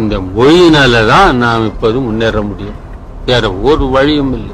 இந்த மொழியினால தான் நாம் இப்போது முன்னேற முடியும். வேற ஒரு வழியும் இல்லை.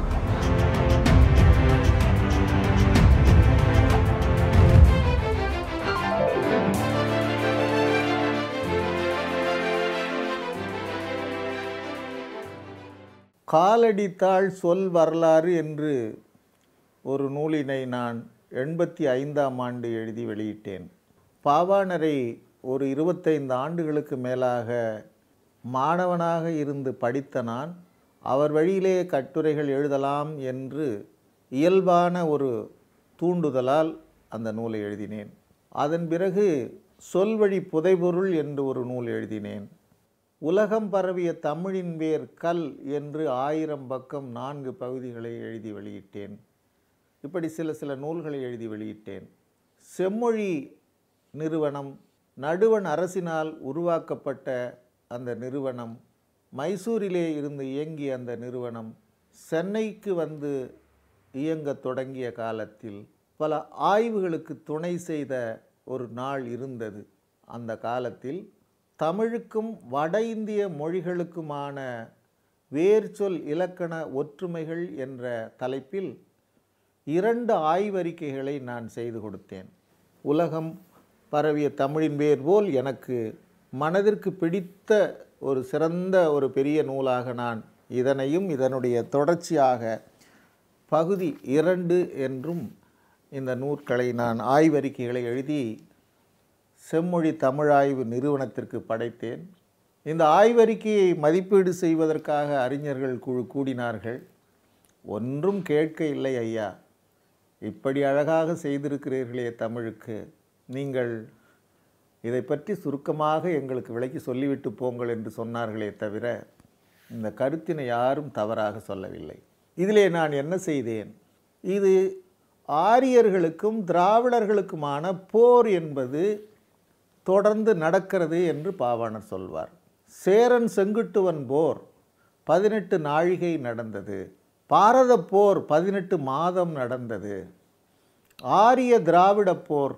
காலடித்தாள் சொல் வரலாறு என்று ஒரு நூலினை நான் 85ஆம் ஆண்டு எழுதி வெளியிட்டேன். பாவாணரை ஒரு 25 ஆண்டுகளுக்கு மேலாக மாணவனாக இருந்து படித்த நான் அவர் வழியிலே கட்டுரைகள் எழுதலாம் என்று இயல்பான ஒரு தூண்டுதலால் அந்த நூலை எழுதினேன். அதன் பிறகு சொல்வழி புதைபொருள் என்று ஒரு நூல் எழுதினேன். உலகம் பரவிய தமிழின் வேர் கல் என்று 1000 பக்கம் 4 பகுதிகளை எழுதி வெளியிட்டேன். இப்படி சில நூல்களை எழுதி வெளியிட்டேன். செம்மொழி நிறுவனம் நடுவண் அரசினால் உருவாக்கப்பட்ட அந்த நிறுவனம், மைசூரிலே இருந்து இயங்கிய அந்த நிறுவனம் சென்னைக்கு வந்து இயங்க தொடங்கிய காலத்தில் பல ஆய்வுகளுக்கு துணை செய்த ஒரு நாள் இருந்தது. அந்த காலத்தில் தமிழுக்கும் வட இந்திய மொழிகளுக்குமான வேர்ச்சொல் இலக்கண ஒற்றுமைகள் என்ற தலைப்பில் 2 ஆய்வறிக்கைகளை நான் செய்து கொடுத்தேன். உலகம் பரவிய தமிழின் வேர் போல் எனக்கு மனதிற்கு பிடித்த ஒரு சிறந்த ஒரு பெரிய நூலாக நான் இதனையும் இதனுடைய தொடர்ச்சியாக பகுதி 2 என்றும் இந்த நூல்களை நான் ஆய்வறிக்கைகளை எழுதி செம்மொழி தமிழாய்வு நிறுவனத்திற்கு படைத்தேன். இந்த ஆய்வறிக்கையை மதிப்பீடு செய்வதற்காக அறிஞர்கள் குழு கூடினார்கள். ஒன்றும் கேட்க இல்லை ஐயா, இப்படி அழகாக செய்திருக்கிறீர்களே தமிழுக்கு, நீங்கள் இதை பற்றி சுருக்கமாக எங்களுக்கு விளக்கி சொல்லிவிட்டு போங்கள் என்று சொன்னார்களே தவிர இந்த கருத்தினை யாரும் தவறாக சொல்லவில்லை. இதிலே நான் என்ன செய்தேன்? இது ஆரியர்களுக்கும் திராவிடர்களுக்குமான போர் என்பது தொடர்ந்து நடக்கிறது என்று பாவாணர் சொல்வார். சேரன் செங்குட்டுவன் போர் 18 நாழிகை நடந்தது. பாரத போர் 18 மாதம் நடந்தது. ஆரிய திராவிட போர்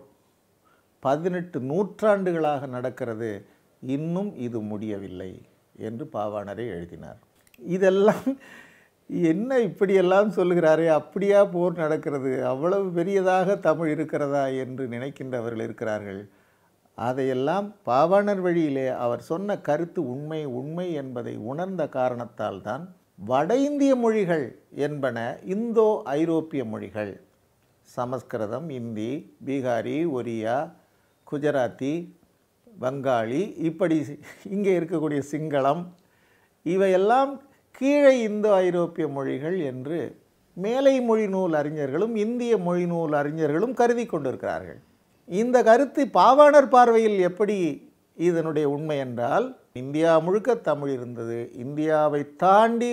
18 நூற்றாண்டுகளாக நடக்கிறது. இன்னும் இது முடியவில்லை என்று பாவாணரை எழுதினார். இதெல்லாம் என்ன இப்படியெல்லாம் சொல்லுகிறாரே, அப்படியா போர் நடக்கிறது, அவ்வளவு பெரியதாக தமிழ் இருக்கிறதா என்று நினைக்கின்றவர்கள் இருக்கிறார்கள். அதையெல்லாம் பாவாணர் வழியிலே அவர் சொன்ன கருத்து உண்மை என்பதை உணர்ந்த காரணத்தால் தான் வட இந்திய மொழிகள் என்பன இந்தோ ஐரோப்பிய மொழிகள், சமஸ்கிருதம், இந்தி, பீகாரி, ஒரியா, குஜராத்தி, வங்காளி, இப்படி இங்கே இருக்கக்கூடிய சிங்களம், இவையெல்லாம் கீழே இந்தோ ஐரோப்பிய மொழிகள் என்று மேலை மொழி நூல் அறிஞர்களும் இந்திய மொழி நூல் அறிஞர்களும் கருதி கொண்டிருக்கிறார்கள். இந்த கருத்து பாவாணர் பார்வையில் எப்படி இதனுடைய உண்மை என்றால், இந்தியா முழுக்க தமிழ் இருந்தது. இந்தியாவை தாண்டி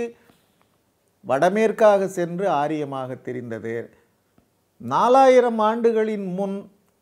வடமேற்காக சென்று ஆரியமாக தெரிந்தது. 4000 ஆண்டுகளின் முன்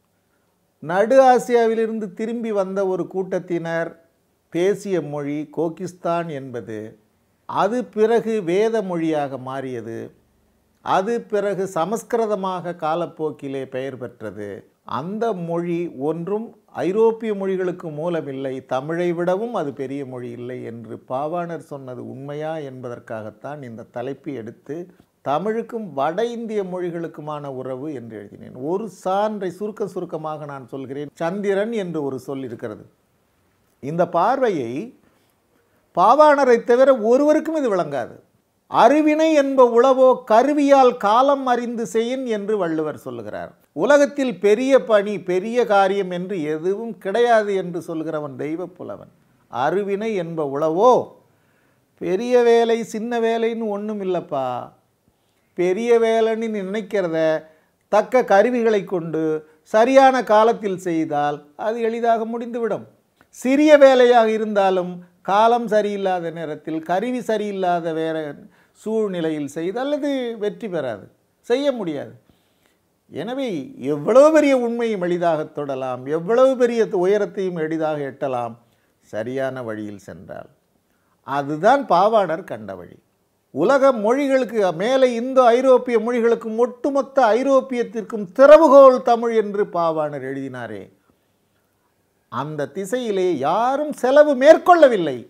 நடு ஆசியாவிலிருந்து திரும்பி வந்த ஒரு கூட்டத்தினர் பேசிய மொழி கோகிஸ்தான் என்பது, அது பிறகு வேத மொழியாக மாறியது. அது பிறகு சமஸ்கிருதமாக காலப்போக்கிலே பெயர் பெற்றது. அந்த மொழி ஒன்றும் ஐரோப்பிய மொழிகளுக்கு மூலமில்லை, தமிழை விடவும் அது பெரிய மொழி இல்லை என்று பாவாணர் சொன்னது உண்மையா என்பதற்காகத்தான் இந்த தலைப்பை எடுத்து தமிழுக்கும் வட இந்திய மொழிகளுக்குமான உறவு என்று எழுதினேன். ஒரு சான்றை சுருக்கமாக நான் சொல்கிறேன். சந்திரன் என்று ஒரு சொல் இருக்கிறது. இந்த பார்வையை பாவாணரை தவிர ஒருவருக்கும் இது விளங்காது. அறிவினை என்ப உளவோ கருவியால் காலம் அறிந்து செய்யின் என்று வள்ளுவர் சொல்லுகிறார். உலகத்தில் பெரிய பணி பெரிய காரியம் என்று எதுவும் கிடையாது என்று சொல்கிறவன் தெய்வ புலவன். அறிவினை என்ப உளவோ, பெரிய வேலை சின்ன வேலைன்னு ஒன்றும் இல்லைப்பா. பெரிய வேலைன்னு நினைக்கிறத தக்க கருவிகளை கொண்டு சரியான காலத்தில் செய்தால் அது எளிதாக முடிந்துவிடும். சிறிய வேலையாக இருந்தாலும் காலம் சரியில்லாத நேரத்தில் கருவி சரியில்லாத வேற சூழ்நிலையில் செய்தால் அது வெற்றி பெறாது, செய்ய முடியாது. எனவே எவ்வளவு பெரிய உண்மையும் எளிதாக தொடலாம், எவ்வளவு பெரிய உயரத்தையும் எளிதாக எட்டலாம், சரியான வழியில் சென்றால். அதுதான் பாவாணர் கண்ட வழி. உலக மொழிகளுக்கு மேலே இந்தோ ஐரோப்பிய மொழிகளுக்கும் ஒட்டுமொத்த ஐரோப்பியத்திற்கும் திறவுகோல் தமிழ் என்று பாவாணர் எழுதினாரே, அந்த திசையிலே யாரும் செலவு மேற்கொள்ளவில்லை.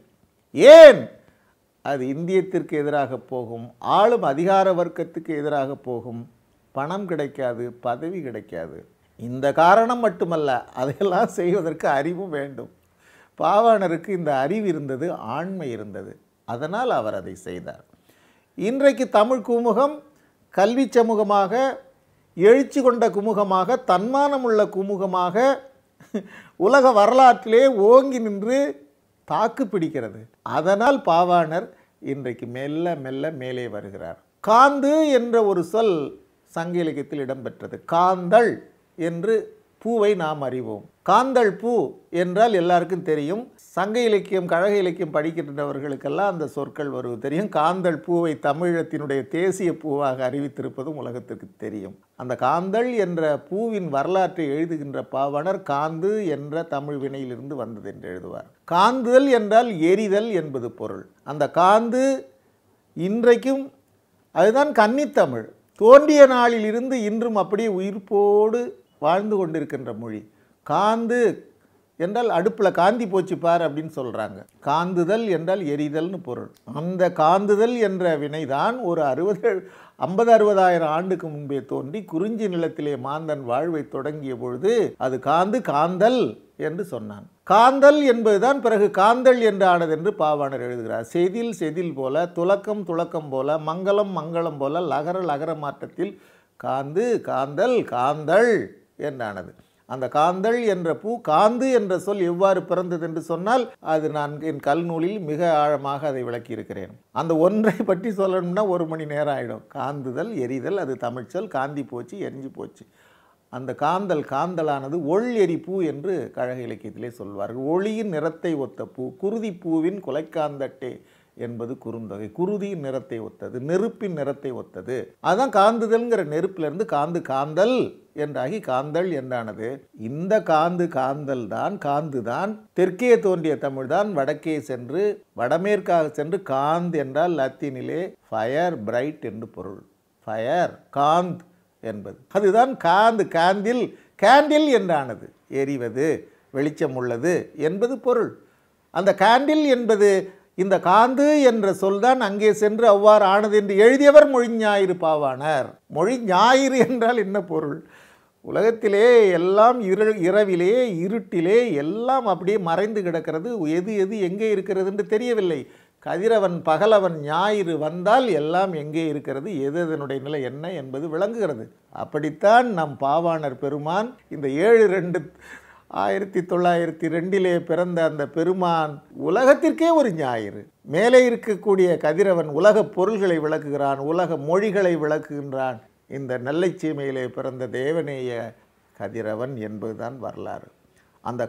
ஏன்? அது இந்தியத்திற்கு எதிராக போகும், ஆளும் அதிகார வர்க்கத்துக்கு எதிராக போகும். பணம் கிடைக்காது, பதவி கிடைக்காது. இந்த காரணம் மட்டுமல்ல, அதையெல்லாம் செய்வதற்கு அறிவும் வேண்டும். பாவாணருக்கு இந்த அறிவு இருந்தது, ஆண்மை இருந்தது. அதனால் அவர் அதை செய்தார். இன்றைக்கு தமிழ் குமுகம் கல்வி சமூகமாக, எழுச்சி கொண்ட குமுகமாக, தன்மானமுள்ள குமுகமாக உலக வரலாற்றிலே ஓங்கி நின்று தாக்கு பிடிக்கிறது. அதனால் பாவாணர் இன்றைக்கு மெல்ல மெல்ல மேலே வருகிறார். காந்து என்ற ஒரு சொல் சங்க இலக்கியத்தில் இடம்பெற்றது. காந்தள் என்று பூவை நாம் அறிவோம். காந்தள் பூ என்றால் எல்லாருக்கும் தெரியும். சங்க இலக்கியம், கழக இலக்கியம் படிக்கின்றவர்களுக்கெல்லாம் அந்த சொற்கள் வருவது தெரியும். காந்தள் பூவை தமிழத்தினுடைய தேசிய பூவாக அறிவித்திருப்பதும் உலகத்திற்கு தெரியும். அந்த காந்தள் என்ற பூவின் வரலாற்றை எழுதுகின்ற பாவாணர் காந்து என்ற தமிழ் வினையிலிருந்து வந்தது என்று எழுதுவார். காந்துதல் என்றால் எரிதல் என்பது பொருள். அந்த காந்து இன்றைக்கும் அதுதான் கன்னித்தமிழ். தோன்றிய நாளில் இருந்து இன்றும் அப்படியே உயிர்ப்போடு வாழ்ந்து கொண்டிருக்கின்ற மொழி. காந்து என்றால் அடுப்பில் காந்தி போச்சு பார் அப்படின்னு சொல்கிறாங்க. காந்துதல் என்றால் எரிதல்னு பொருள். அந்த காந்துதல் என்ற வினைதான் ஒரு 50-60 ஆண்டுக்கு முன்பே தோன்றி குறிஞ்சி நிலத்திலே மாந்தன் வாழ்வை தொடங்கிய பொழுது அது காந்தல் என்று சொன்னான். காந்தல் என்பதுதான் பிறகு காந்தள் என்று ஆனது என்று பாவாணர் எழுதுகிறார். செதில் போல, துலக்கம் போல, மங்களம் போல லகர மாற்றத்தில் காந்தள் என்றானது. அந்த காந்தள் என்ற பூ, காந்து என்ற சொல் எவ்வாறு பிறந்தது என்று சொன்னால் அது நான் என் கல்நூலில் மிக ஆழமாக அதை விளக்கியிருக்கிறேன். அந்த ஒன்றை பற்றி சொல்லணும்னா 1 மணி நேரம் ஆகிடும். காந்துதல், எரிதல், அது தமிழ்ச்சொல். காந்தி போச்சு, எரிஞ்சு போச்சு. அந்த காந்தலானது எரி பூ என்று கழக இலக்கியத்திலே சொல்வார்கள். ஒளியின் நிறத்தை ஒத்த பூ, குருதி பூவின் குலைக்காந்தட்டே என்பது குறுந்தொகை. குருதியின் நிறத்தை ஒத்தது, நெருப்பின் நிறத்தை ஒத்தது. அதுதான் காந்துதல்ங்கிற நெருப்பிலிருந்து காந்தல் என்றாகி காந்தள் என்றானது. இந்த காந்துதான் தெற்கே தோன்றிய தமிழ்தான் வடக்கே சென்று வடமேற்காக சென்று காந்த் என்றால் லத்தீனிலே ஃபயர், பிரைட் என்று பொருள். ஃபயர், காந்த் என்பது அதுதான் கேண்டில் என்றானது. எரிவது, வெளிச்சம் உள்ளது என்பது பொருள். அந்த கேண்டில் என்பது இந்த காந்து என்ற சொல்தான் அங்கே சென்று அவ்வாறு ஆனது என்று எழுதியவர் மொழிஞாயிறு பாவாணர். மொழிஞாயிறு என்றால் என்ன பொருள்? உலகத்திலே எல்லாம் இரவிலே, இருட்டிலே எல்லாம் அப்படியே மறைந்து கிடக்கிறது. எது எங்கே இருக்கிறது என்று தெரியவில்லை. கதிரவன், பகலவன், ஞாயிறு வந்தால் எல்லாம் எங்கே இருக்கிறது, எதனுடைய நிலை என்ன என்பது விளங்குகிறது. அப்படித்தான் நம் பாவாணர் பெருமான் இந்த 1902 பிறந்த அந்த பெருமான் உலகத்திற்கே ஒரு ஞாயிறு. மேலே இருக்கக்கூடிய கதிரவன் உலக பொருள்களை விளக்குகிறான், உலக மொழிகளை விளக்குகின்றான். இந்த நெல்லை சீமையிலே பிறந்த தேவநேய கதிரவன் என்பதுதான் வரலாறு. அந்த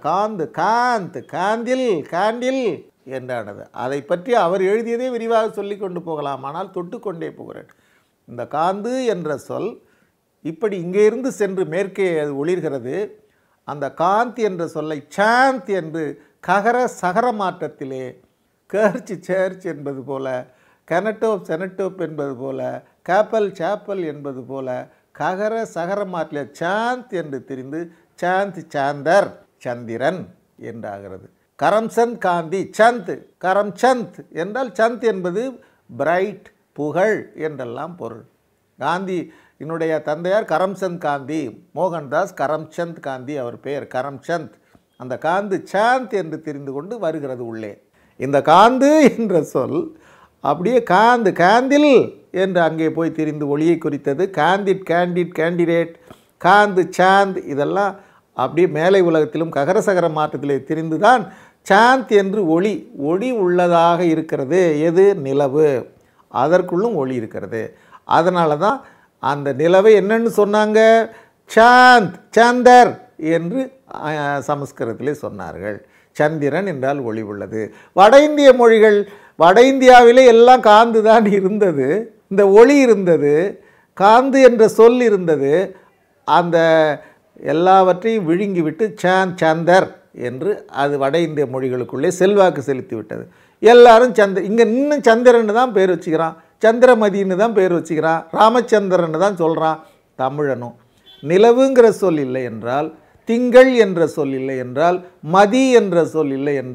காண்டில் என்றானது. அதை பற்றி அவர் எழுதியதே விரிவாக சொல்லி கொண்டு போகலாம், ஆனால் தொட்டுக்கொண்டே போகிறேன். இந்த காந்து என்ற சொல் இப்படி இங்கே இருந்து சென்று மேற்கே அது ஒளிர்கிறது. அந்த காந்த் என்ற சொல்லை சாந்த் என்று ககர சகர மாற்றத்திலே சேர்ச் என்பது போல, செனட்டோப் என்பது போல, சாப்பல் என்பது போல ககர சகர மாற்றத்தில் சாந்த் என்று தெரிந்து சாந்தர், சந்திரன் என்றாகிறது. கரம்சந்த் காந்தி, கரம்சந்த் என்றால் சந்த் என்பது பிரைட், புகழ் என்றெல்லாம் பொருள். காந்தி என்னுடைய தந்தையார் கரம்சந்த் காந்தி, மோகன்தாஸ் கரம்சந்த் காந்தி அவர் பெயர் கரம்சந்த். அந்த காந்து சாந்த் என்று தெரிந்து கொண்டு வருகிறது உள்ளே. இந்த காந்து என்ற சொல் அப்படியே காந்தில் என்று அங்கே போய் தெரிந்து ஒளியை குறித்தது. கேண்டிடேட், சாந்த் இதெல்லாம் அப்படியே மேலை உலகத்திலும் ககரசகர மாற்றத்திலே தெரிந்துதான் சாந்த் என்று ஒளி உள்ளதாக இருக்கிறது. எது? நிலவு. அதற்குள்ளும் ஒளி இருக்கிறது. அதனால தான் அந்த நிலவை என்னன்னு சொன்னாங்க? சந்தர் என்று சமஸ்கிருதத்திலே சொன்னார்கள். சந்திரன் என்றால் ஒளி உள்ளது. வட இந்திய மொழிகள், வட இந்தியாவிலே எல்லாம் காந்து தான் இருந்தது. இந்த ஒளி இருந்தது, காந்து என்ற சொல் இருந்தது. அந்த எல்லாவற்றையும் விழுங்கிவிட்டு சந்தர் என்று அது வட இந்திய மொழிகளுக்குள்ளே செல்வாக்கு செலுத்தி விட்டது. எல்லாரும் இங்கே இன்னும் சந்திரன்னு தான் பேர் வச்சுக்கிறான், சந்திரமதின்னு தான் பேர் வச்சுக்கிறான், ராமச்சந்திரன்னு தான் சொல்கிறான் தமிழனும். நிலவுங்கிற சொல் இல்லை என்றால், திங்கள் என்ற சொல் இல்லை என்றால், மதி என்ற சொல் இல்லை என்றால்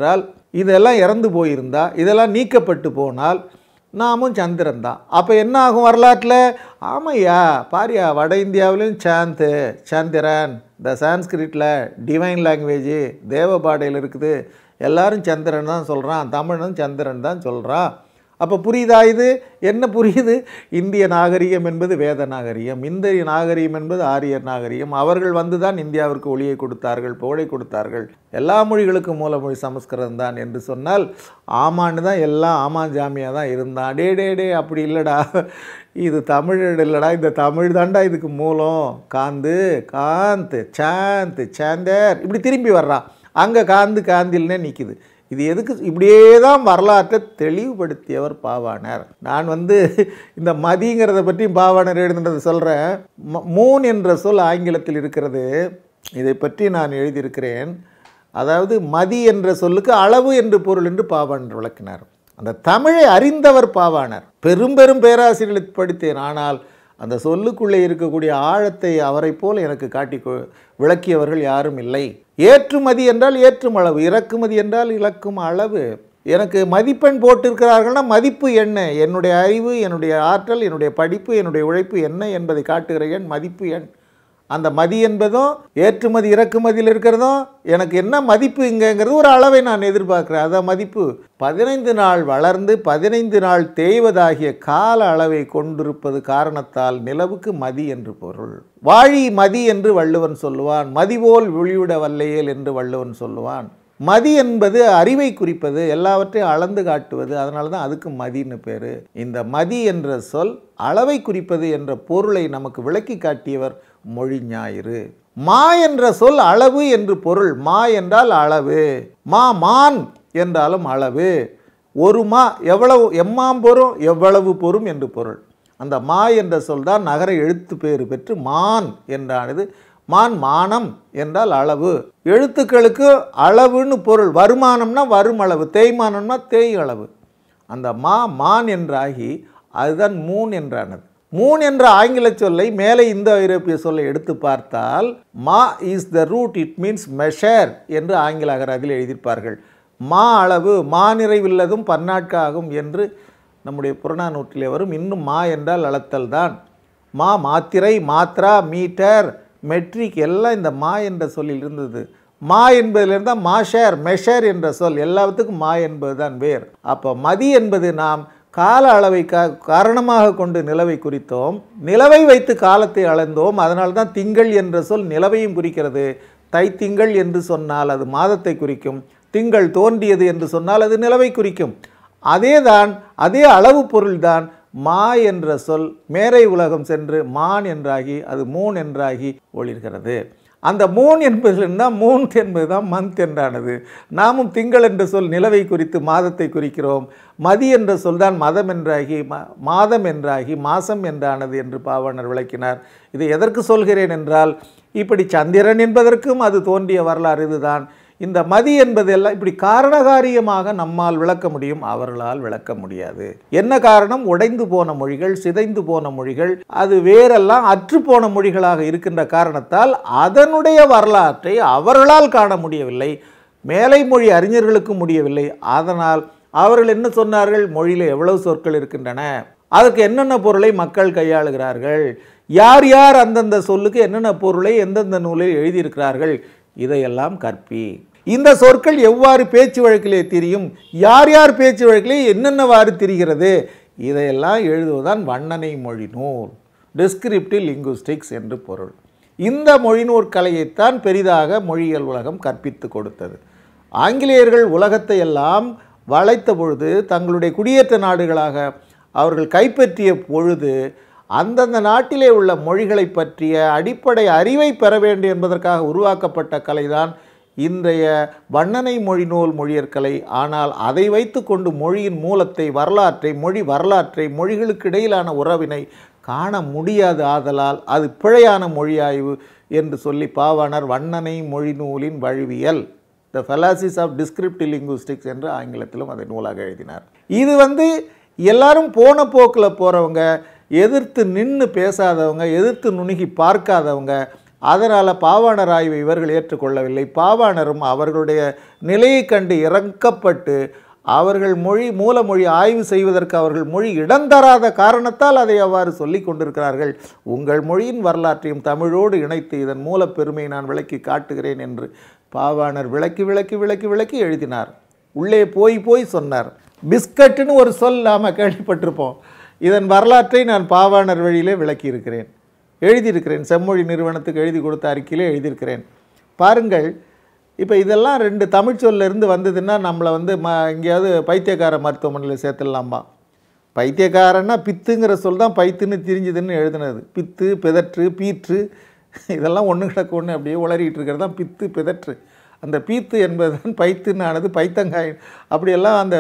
இதெல்லாம் இறந்து போயிருந்தா, இதெல்லாம் நீக்கப்பட்டு போனால் நாமும் சந்திரன் தான். அப்போ என்ன ஆகும் வரலாற்றில்? ஆமையா பாரியா, வட இந்தியாவிலும் சந்திரன், இந்த சான்ஸ்கிரிட்டில் டிவைன் லாங்குவேஜ் தேவபாடையில் இருக்குது, எல்லாரும் சந்திரன் தான் சொல்கிறான், தமிழனும் சந்திரன் தான் சொல்கிறான். அப்போ புரியுதா? இது என்ன புரியுது? இந்திய நாகரிகம் என்பது வேத நாகரிகம், இந்திய நாகரிகம் என்பது ஆரியர் நாகரிகம். அவர்கள் வந்து தான் இந்தியாவிற்கு ஒளியை கொடுத்தார்கள், புகழை கொடுத்தார்கள். எல்லா மொழிகளுக்கும் மூலமொழி சமஸ்கிருதம் தான் என்று சொன்னால் ஆமான்னு தான் எல்லாம் ஆமாஞ்சாமியாக தான் இருந்தான். டே அப்படி இல்லைடா, இது தமிழ் இல்லைடா, இந்த தமிழ் தாண்டா இதுக்கு மூலம். காந்த் சாந்தர் இப்படி திரும்பி வர்றான். அங்கே காந்தில்னே நிற்கிது. இது எதுக்கு? இப்படியே தான் வரலாற்றை தெளிவுபடுத்தியவர் பாவாணர். நான் இந்த மதிங்கிறத பற்றி பாவாணர் எழுதுன்றதை சொல்கிறேன். மூன் என்ற சொல் ஆங்கிலத்தில் இருக்கிறது, இதை பற்றி நான் எழுதியிருக்கிறேன். அதாவது மதி என்ற சொல்லுக்கு அளவு என்று பொருள் என்று பாவாணர் விளக்கினார். அந்த தமிழை அறிந்தவர் பாவாணர். பெரும் பேராசிரியர்களை படித்தேன், ஆனால் அந்த சொல்லுக்குள்ளே இருக்கக்கூடிய ஆழத்தை அவரை போல் எனக்கு காட்டி விளக்கியவர்கள் யாரும் இல்லை. ஏற்றுமதி என்றால் ஏற்றும் அளவு, இறக்குமதி என்றால் இழக்கும் அளவு. எனக்கு மதிப்பெண் போட்டிருக்கிறார்கள்னா மதிப்பு என்ன? என்னுடைய அறிவு, என்னுடைய ஆற்றல், என்னுடைய படிப்பு, என்னுடைய உழைப்பு என்ன என்பதை காட்டுகிற எண் மதிப்பு எண். அந்த மதி என்பதும் ஏற்றுமதி இறக்குமதியில் இருக்கிறதும் எனக்கு என்ன மதிப்பு இங்கேங்கிறது ஒரு அளவை நான் எதிர்பார்க்குறேன். அதான் மதிப்பு. 15 நாள் வளர்ந்து 15 நாள் தேய்வதாகிய கால அளவை கொண்டிருப்பது காரணத்தால் நிலவுக்கு மதி என்று பொருள். வாழி மதி என்று வள்ளுவன் சொல்லுவான், மதிபோல் விழிவிட வல்லையேல் என்று வள்ளுவன் சொல்லுவான். மதி என்பது அறிவை குறிப்பது, எல்லாவற்றையும் அளந்து காட்டுவது. அதனால தான் அதுக்கு மதின்னு பேர். இந்த மதி என்ற சொல் அளவை குறிப்பது என்ற பொருளை நமக்கு விளக்கி காட்டியவர் மொழி ஞாயிறு. மா என்ற சொல் அளவு என்று பொருள். மா என்றால் அளவு, மான் என்றாலும் அளவு. ஒரு மா எவ்வளவு, எம்மாம் பொறும் எவ்வளவு பொறும் என்று பொருள். அந்த மா என்ற சொல் தான் நகர எழுத்து பேறு பெற்று மான் என்றானது. மானம் என்றால் அளவு. எழுத்துக்களுக்கு அளவுன்னு பொருள். வருமானம்னா வருமளவு, தேய்மானம்னா தேய் அளவு. அந்த மான் என்றாகி அதுதான் மூன் என்றானது. மூன் என்ற ஆங்கில சொல்லை மேலே இந்தோ ஐரோப்பிய சொல்லை எடுத்து பார்த்தால் மா is the root, it means measure என்று ஆங்கில அகராதியில் எழுதியிருப்பார்கள். மா அளவு, மா நிறைவில்லதும் பன்னாட்காகும் என்று நம்முடைய புறநானூற்றிலே வரும். இன்னும் மா என்றால் அளத்தல் தான். மாத்திரை, மாத்ரா, மீட்டர், மெட்ரிக் எல்லாம் இந்த மா என்ற சொல்லில் இருந்தது. மா என்பதிலிருந்து தான் மெஷர் என்ற சொல். எல்லாத்துக்கும் மா என்பது தான் வேர். அப்போ மதி என்பது நாம் கால அளவை காரணமாக கொண்டு நிலவை குறித்தோம், நிலவை வைத்து காலத்தை அளந்தோம். அதனால தான் திங்கள் என்ற சொல் நிலவையும் குறிக்கிறது. தைத்திங்கள் என்று சொன்னால் அது மாதத்தை குறிக்கும், திங்கள் தோன்றியது என்று சொன்னால் அது நிலவை குறிக்கும். அதே அளவு பொருள்தான் மா என்ற சொல் மேரை உலகம் சென்று மான் என்றாகி அது மூன் என்றாகி ஒளிர்கிறது. அந்த மூன் என்பதிலிருந்தால் மூன் என்பது தான் மந்த் என்றானது. நாமும் திங்கள் என்ற சொல் நிலவை குறித்து மாதத்தை குறிக்கிறோம். மதி என்ற சொல் தான் மதம் என்றாகி மாதம் என்றாகி மாசம் என்றானது என்று பாவாணர் விளக்கினார். இதை எதற்கு சொல்கிறேன் என்றால், இப்படி சந்திரன் என்பதற்கும் அது தோன்றிய வரலாறு இதுதான். இந்த மதி என்பதெல்லாம் இப்படி காரணகாரியமாக நம்மால் விளக்க முடியும், அவர்களால் விளக்க முடியாது. என்ன காரணம்? உடைந்து போன மொழிகள், சிதைந்து போன மொழிகள், அது வேறெல்லாம் அற்றுப்போன மொழிகளாக இருக்கின்ற காரணத்தால் அதனுடைய வரலாற்றை அவர்களால் காண முடியவில்லை, மேலை மொழி அறிஞர்களுக்கு முடியவில்லை. அதனால் அவர்கள் என்ன சொன்னார்கள்? மொழியில் எவ்வளவு சொற்கள் இருக்கின்றன, அதற்கு என்னென்ன பொருளை மக்கள் கையாளுகிறார்கள், யார் யார் அந்தந்த சொல்லுக்கு என்னென்ன பொருளை எந்தெந்த நூலில் எழுதியிருக்கிறார்கள், இதையெல்லாம் கற்பி. இந்த சொற்கள் எவ்வாறு பேச்சு வழக்கிலே தெரியும், யார் யார் பேச்சு வழக்கிலே என்னென்னவாறு தெரிகிறது, இதையெல்லாம் எழுதுவதுதான் வண்ணனை மொழி நூல், டிஸ்கிரிப்டிவ் லிங்குஸ்டிக்ஸ் என்று பொருள். இந்த மொழிநூற் கலையைத்தான் பெரிதாக மொழியியல் உலகம் கற்பித்து கொடுத்தது. ஆங்கிலேயர்கள் உலகத்தை எல்லாம் வளைத்த பொழுது, தங்களுடைய குடியேற்ற நாடுகளாக அவர்கள் கைப்பற்றிய பொழுது, அந்தந்த நாட்டிலே உள்ள மொழிகளை பற்றிய அடிப்படை அறிவை பெற வேண்டும் என்பதற்காக உருவாக்கப்பட்ட கலைதான் இன்றைய வண்ணனை மொழி நூல் மொழியற்கலை. ஆனால் அதை வைத்து கொண்டு மொழியின் மூலத்தை, வரலாற்றை, மொழிகளுக்கு இடையிலான உறவினை காண முடியாது. ஆதலால் அது பிழையான மொழியாய்வு என்று சொல்லி பாவாணர் வண்ணனை மொழி நூலின் வழுவியல், the fallacies of descriptive linguistics என்று ஆங்கிலத்திலும் அதை நூலாக எழுதினார். இது எல்லாரும் போன போக்கில் போகிறவங்க, எதிர்த்து நின்று பேசாதவங்க, எதிர்த்து நுணுகி பார்க்காதவங்க, அதனால் பாவாணர் ஆய்வை இவர்கள் ஏற்றுக்கொள்ளவில்லை. பாவாணரும் அவர்களுடைய நிலையை கண்டு இறக்கப்பட்டு அவர்கள் மூலமொழி ஆய்வு செய்வதற்கு அவர்கள் மொழி இடந்தராத காரணத்தால் அதை அவ்வாறு சொல்லி கொண்டிருக்கிறார்கள். உங்கள் மொழியின் வரலாற்றையும் தமிழோடு இணைத்து இதன் மூல பெருமையை நான் விளக்கி காட்டுகிறேன் என்று பாவாணர் விளக்கி எழுதினார். உள்ளே போய் சொன்னார். பிஸ்கட்டுன்னு ஒரு சொல் நாம் கேள்விப்பட்டிருப்போம். இதன் வரலாற்றை நான் பாவாணர் வழியிலே விளக்கியிருக்கிறேன், எழுதியிருக்கிறேன். செம்மொழி நிறுவனத்துக்கு எழுதி கொடுத்த அறிக்கையிலே எழுதியிருக்கிறேன். பாருங்கள், இப்போ இதெல்லாம் 2 தமிழ் சொல்லிருந்து வந்ததுன்னா நம்மளை எங்கேயாவது பைத்தியக்கார மருத்துவமனையில் சேர்த்துடலாமா? பைத்தியக்காரன்னா பித்துங்கிற சொல் தான் பைத்துன்னு திரிஞ்சுதுன்னு எழுதுனது. பித்து, பிதற்று, பீற்று இதெல்லாம் ஒன்று கிடக்கு ஒன்று அப்படியே உளறிக்கிட்டு இருக்கிறது தான் பித்து, பிதற்று. அந்த பீத்து என்பது தான் பைத்துன்னு ஆனது, பைத்தங்காய் அப்படியெல்லாம் அந்த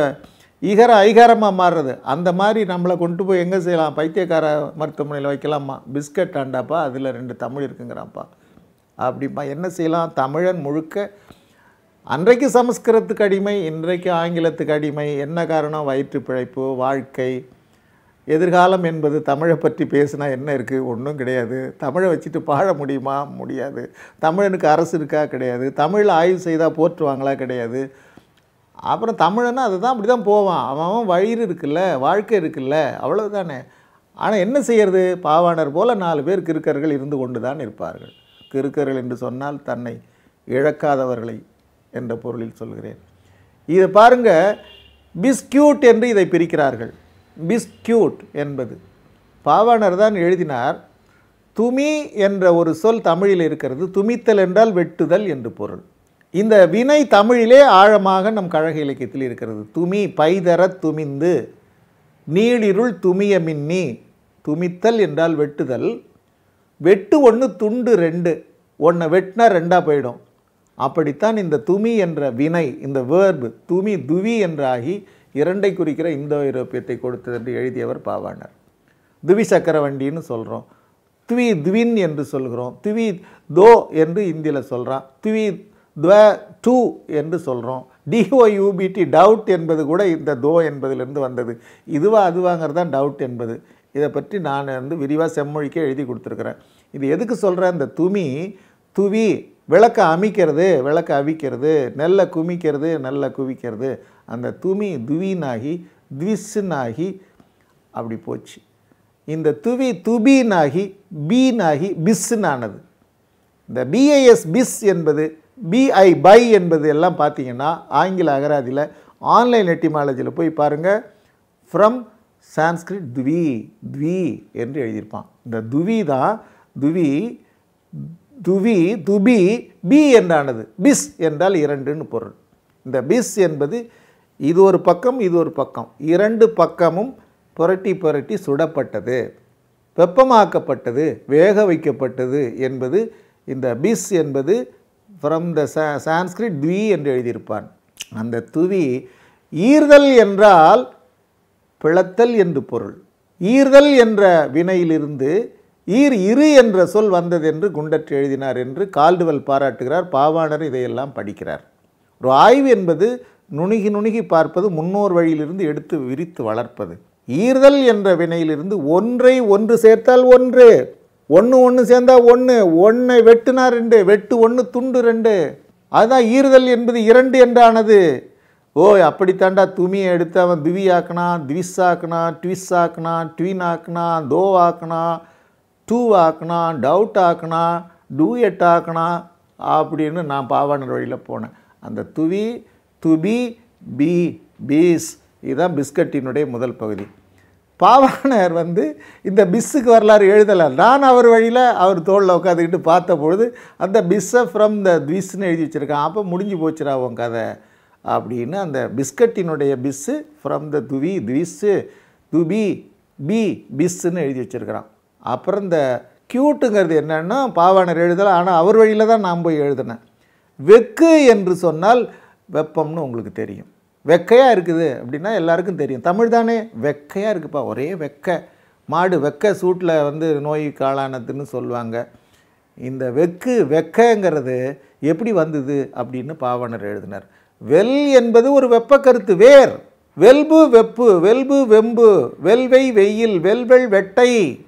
ஐகாரமாக மாறுறது. அந்த மாதிரி நம்மளை கொண்டு போய் எங்கே செய்யலாம்? பைத்தியக்கார மருத்துவமனையில் வைக்கலாமா? பிஸ்கட் ஆண்டாப்பா, அதில் 2 தமிழ் இருக்குங்கிறான்ப்பா. அப்படிப்பா என்ன செய்யலாம்? தமிழன் முழுக்க அன்றைக்கு சமஸ்கிருதத்துக்கு அடிமை, இன்றைக்கு ஆங்கிலத்துக்கு அடிமை. என்ன காரணம்? வயிற்று பிழைப்பு, வாழ்க்கை, எதிர்காலம் என்பது. தமிழை பற்றி பேசினா என்ன இருக்குது? ஒன்றும் கிடையாது. தமிழை வச்சுட்டு பாழ முடியுமா? முடியாது. தமிழனுக்கு அரசு இருக்கா? கிடையாது. தமிழில் ஆய்வு செய்தால் போற்றுவாங்களா? கிடையாது. அப்புறம் தமிழன்னா அதுதான் அப்படி தான் போவான். அவன் வயிறு இருக்குல்ல, வாழ்க்கை இருக்குல்ல, அவ்வளவுதானே. ஆனால் என்ன செய்யறது? பாவாணர் போல் 4 பேர் கிறுக்கர்கள் இருந்து கொண்டு தான் இருப்பார்கள். கிறுக்கர்கள் என்று சொன்னால் தன்னை இழக்காதவர்களை என்ற பொருளில் சொல்கிறேன். இதை பாருங்க, பிஸ்கியூட் என்று இதை பிரிக்கிறார்கள். பிஸ்கியூட் என்பது பாவாணர் தான் எழுதினார். துமி என்ற ஒரு சொல் தமிழில் இருக்கிறது. துமித்தல் என்றால் வெட்டுதல் என்று பொருள். இந்த வினை தமிழிலே ஆழமாக நம் கழக இலக்கியத்தில் இருக்கிறது. துமி பைதர துமிந்து, நீளிருள் துமிய மின்னி. துமித்தல் என்றால் வெட்டுதல். வெட்டு 1 துண்டு 2, 1 வெட்டினா 2ஆக போயிடும். அப்படித்தான் இந்த துமி என்ற வினை, இந்த வேர்பு துமி துவி என்றாகி 2ஐ குறிக்கிற இந்தோ ஐரோப்பியத்தை கொடுத்தது என்று எழுதியவர் பாவாணர். துவி சக்கர வண்டின்னு சொல்கிறோம், துவி துவின் என்று சொல்கிறோம், துவி தோ என்று இந்தியில் சொல்கிறான், துவி துவ டூ என்று சொல்கிறோம். டிஓயூபிடி டவுட் என்பது கூட இந்த தோ என்பதிலிருந்து வந்தது. இதுவா அதுவாங்கிறது தான் டவுட் என்பது. இதை பற்றி நான் விரிவாக செம்மொழிக்கே எழுதி கொடுத்துருக்குறேன். இது எதுக்கு சொல்கிறேன்? இந்த துமி துவி விளக்க அமைக்கிறது, விளக்க அவிக்கிறது, நெல்லை குமிக்கிறது, நெல்லை குவிக்கிறது. அந்த துமி துவினாகி த்விஸ்னாகி அப்படி போச்சு. இந்த துவி துபீனாகி பீனாகி பிஸ்னானது. இந்த பிஐஎஸ் பிஸ் என்பது பிஐ பை என்பது எல்லாம் பார்த்தீங்கன்னா ஆங்கில அகராதியில் ஆன்லைன் எட்டிமாலஜியில் போய் பாருங்கள். ஃப்ரம் சான்ஸ்கிரிட் துவி த்வி என்று எழுதியிருப்பான். இந்த துவி தான் துவி துவி துபி பி என்றானது. பிஸ் என்றால் 2ன்னு பொருள். இந்த பிஸ் என்பது இது ஒரு பக்கம், இது ஒரு பக்கம், 2 பக்கமும் புரட்டி சுடப்பட்டது, வெப்பமாக்கப்பட்டது, வேக வைக்கப்பட்டது என்பது இந்த பிஸ் என்பது ஃப்ரம் த சான்ஸ்கிரிட் த்வி என்று எழுதியிருப்பான். அந்த துவி ஈர்தல் என்றால் பிளத்தல் என்று பொருள். ஈர்தல் என்ற வினையிலிருந்து இரு என்ற சொல் வந்தது என்று குண்டற்று எழுதினார் என்று கால்டுவெல் பாராட்டுகிறார். பாவாணர் இதையெல்லாம் படிக்கிறார். ஒரு ஆய்வு என்பது நுணுகி பார்ப்பது, முன்னோர் வழியிலிருந்து எடுத்து விரித்து வளர்ப்பது. ஈர்தல் என்ற வினையிலிருந்து ஒன்றை ஒன்று சேர்த்தால் 1, 1 சேர்ந்தா 1, 1 வெட்டுனா 2, வெட்டு 1 துண்டு 2. அதுதான் ஈர்தல் என்பது 2 என்றானது. அப்படித்தாண்டா துமியை எடுத்து அவன் துவி ஆக்கினான், த்விஸ் ஆக்கினான், ட்விஸ் ஆக்கினான், ட்வின் ஆக்கினான், தோ ஆக்கினான், டூ ஆக்கினான், டவுட் ஆக்கினான், டூயட் ஆக்கினான் அப்படின்னு நான் பாவாணர் வழியில் போனேன். அந்த துவி துபி பி பீஸ் இதுதான் பிஸ்கட்டினுடைய முதல் பகுதி. பாவாணர் இந்த பிஸ்ஸுக்கு வரலாறு எழுதலை. நான் அவர் வழியில் அவர் தோளில் உட்காந்துக்கிட்டு பார்த்த பொழுது அந்த பிஸ்ஸை ஃப்ரம் த த்விஸ்ன்னு எழுதி வச்சுருக்கான். அப்போ முடிஞ்சு போச்சுரா உன் கதை அப்படின்னு அந்த பிஸ்கட்டினுடைய பிஸ்ஸு ஃப்ரம் த துவி த்விஸ்ஸு துபி பி பிஸ்ஸுன்னு எழுதி வச்சுருக்கிறான். அப்புறம் இந்த கியூட்டுங்கிறது என்னன்னா பாவாணர் எழுதலை, ஆனால் அவர் வழியில் தான் நான் போய் எழுதினேன். வெக்கு என்று சொன்னால் வெப்பம்னு உங்களுக்கு தெரியும். வெக்கையாக இருக்குது அப்படின்னா எல்லாருக்கும் தெரியும். தமிழ் தானே, வெக்கையாக இருக்குப்பா, ஒரே வெக்கை, மாடு வெக்கை சூட்டில் நோய்க்கு ஆளானதுன்னு சொல்லுவாங்க. இந்த வெக்கைங்கிறது எப்படி வந்தது அப்படின்னு பாவாணர் எழுதினார். வெல் என்பது ஒரு வெப்ப கருத்து, வேர். வெல்பு வெப்பு, வெல்பு வெம்பு, வெல்வை வெயில், வெல்வெள் வெட்டை.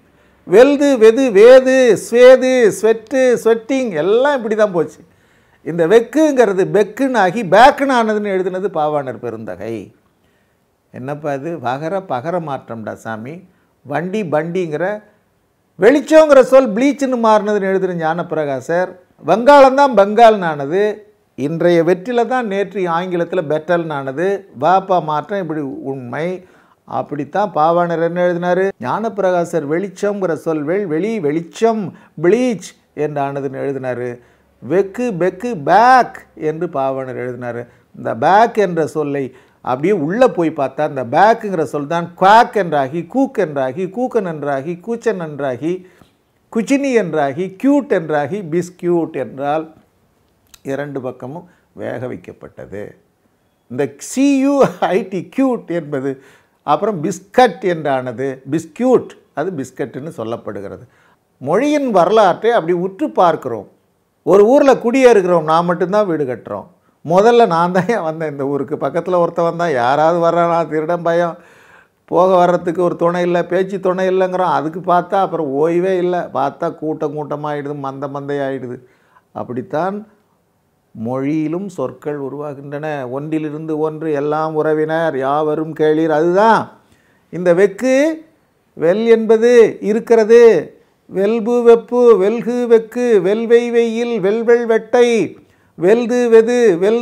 வெல்து வெது வேது ஸ்வேது ஸ்வெட்டு ஸ்வெட்டிங் எல்லாம் இப்படி தான் போச்சு. இந்த வெக்குங்கிறது பெக்குன்னு ஆகி பேக்குன்னு ஆனதுன்னு எழுதுனது பாவாணர் பெருந்தகை. என்னப்பா இது வகர பகர மாற்றம்டா சாமி. வண்டி பண்டிங்கிற வெளிச்சங்கிற சொல் ப்ளீச்சுன்னு மாறினதுன்னு எழுதுன ஞானப்பிரகாசர். வங்காளம்தான் பெங்கால்னு ஆனது. இன்றைய வெற்றில தான் நேற்று ஆங்கிலத்தில் பெட்டல்னு ஆனது. வாப்பா மாற்றம் இப்படி உண்மை. அப்படித்தான் பாவாணர் என்ன எழுதினார்? ஞானப்பிரகாசர் வெளிச்சங்கிற சொல் வெளி வெளிச்சம் ப்ளீச் என்று ஆனதுன்னு எழுதினார். வெக்கு பெக்கு பேக் என்று பாவாணர் எழுதினார். இந்த பேக் என்ற சொல்லை அப்படியே உள்ளே போய் பார்த்தா இந்த பேக்குங்கிற சொல் தான் குவாக் என்றாகி கூக் என்றாகி கூக்கன் என்றாகி கூச்சன் என்றாகி குச்சினி என்றாகி கியூட் என்றாகி பிஸ்கியூட் என்றால் இரண்டு பக்கமும் வேக வைக்கப்பட்டது. இந்த சியூஐடி கியூட் என்பது அப்புறம் பிஸ்கட் என்றானது பிஸ்கியூட், அது பிஸ்கட்டுன்னு சொல்லப்படுகிறது. மொழியின் வரலாற்றை அப்படி உற்று பார்க்கிறோம். ஒரு ஊரில் குடியேறுகிறோம், நான் மட்டும்தான் வீடு கட்டுறோம். முதல்ல நான் தான் வந்தேன் இந்த ஊருக்கு. பக்கத்தில் ஒருத்தவன் தான், யாராவது வர்றானா திருடம் பயம், போக வர்றதுக்கு ஒரு துணை இல்லை, பேச்சு துணை இல்லைங்கிறோம். அதுக்கு பார்த்தா அப்புறம் ஓய்வே இல்லை. பார்த்தா கூட்டமாகிடுது, மந்தையாகிடுது. அப்படித்தான் மொழியிலும் சொற்கள் உருவாகின்றன. ஒன்றிலிருந்து ஒன்று எல்லாம் உறவினர் யாவரும் கேளீர். அதுதான் இந்த வெக்கு. வெல் என்பது இருக்கிறது. வெல்பு வெப்பு வெல்கு வெக்கு வெல்வை வெயில் வெல்வெள் வெட்டை வெல்து வெது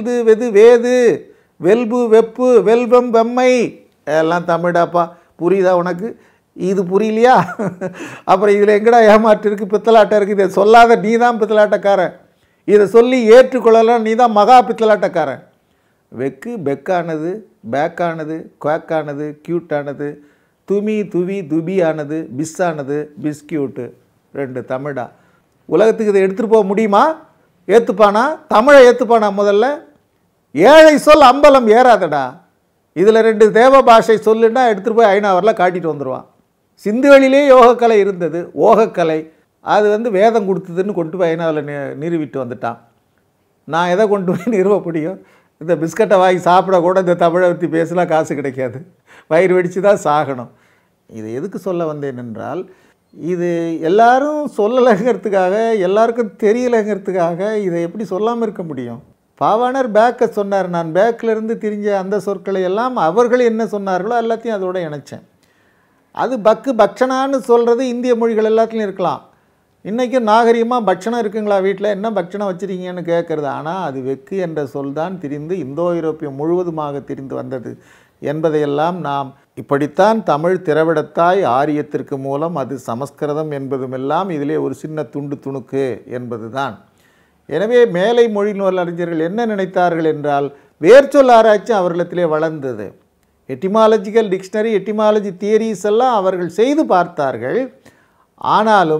வேது வெல்பு வெப்பு வெல்வம் வெம்மை எல்லாம் தமிழாப்பா. புரியுதா உனக்கு? இது புரியலையா? அப்புறம் இதில் எங்கடா ஏமாற்று இருக்குது, பித்தலாட்டம் இருக்குது. இதை சொல்லாத நீ தான் பித்தலாட்டக்காரன். இதை சொல்லி ஏற்றுக்கொள்ளலாம் நீ தான் மகா பித்தலாட்டக்காரன். வெக்கு பெக்கானது, பேக்கானது, குவாக்கானது, க்யூட்டானது, துமி துவி துபி ஆனது, பிஸ் ஆனது, பிஸ்கியூட்டு. ரெண்டு தமிழா. உலகத்துக்கு இதை எடுத்துகிட்டு போக முடியுமா? ஏற்றுப்பானா? தமிழை ஏற்றுப்பானா? முதல்ல ஏழை சொல் அம்பலம் ஏறாதடா. இதில் ரெண்டு தேவ பாஷை சொல்லுன்னா எடுத்துகிட்டு போய் ஐநாவரில் காட்டிட்டு வந்துடுவான். சிந்துவெளியிலே யோகக்கலை இருந்தது, ஓகக்கலை. அது வேதம் கொடுத்ததுன்னு கொண்டு போய் ஐநாவில் நிறுவிட்டு வந்துட்டான். நான் எதை கொண்டு போய் நிறுவ முடியும்? இந்த பிஸ்கட்டை வாங்கி சாப்பிட கூட இந்த தமிழை பற்றி பேசலாம், காசு கிடைக்காது. வயிறு வெடித்து தான் சாகணும். இது எதுக்கு சொல்ல வந்தேன் என்றால், இது எல்லாரும் சொல்லலைங்கிறதுக்காக, எல்லாருக்கும் தெரியலைங்கிறதுக்காக இதை எப்படி சொல்லாமல் இருக்க முடியும்? பாவாணர் பேக்கை சொன்னார். நான் பேக்கிலிருந்து திரிஞ்ச அந்த சொற்களை எல்லாம் அவர்கள் என்ன சொன்னார்களோ எல்லாத்தையும் அதோட இணைச்சேன். அது பக்கு பக்ஷனான்னு சொல்கிறது இந்திய மொழிகள் எல்லாத்துலேயும் இருக்கலாம். இன்றைக்கும் நாகரிகமாக பட்சணம் இருக்குங்களா வீட்டில், என்ன பட்சணம் வச்சுருக்கீங்கன்னு கேட்குறது. ஆனால் அது வெக்கு என்ற சொல் தான் திரிந்து இந்தோ ஐரோப்பியம் முழுவதுமாக திரிந்து வந்தது என்பதையெல்லாம் நாம் இப்படித்தான் தமிழ் திரவிடத்தாய் ஆரியத்திற்கு மூலம் அது சமஸ்கிருதம் என்பதுமெல்லாம் இதிலே ஒரு சின்ன துணுக்கு என்பது தான். எனவே மேலை மொழி நூல் அறிஞர்கள் என்ன நினைத்தார்கள் என்றால், வேர்ச்சொல் ஆராய்ச்சி அவர்களிடத்திலே வளர்ந்தது. எட்டிமாலஜிக்கல் டிக்ஷனரி, எட்டிமாலஜி தியரிஸ் எல்லாம் அவர்கள் செய்து பார்த்தார்கள். ஆனாலும்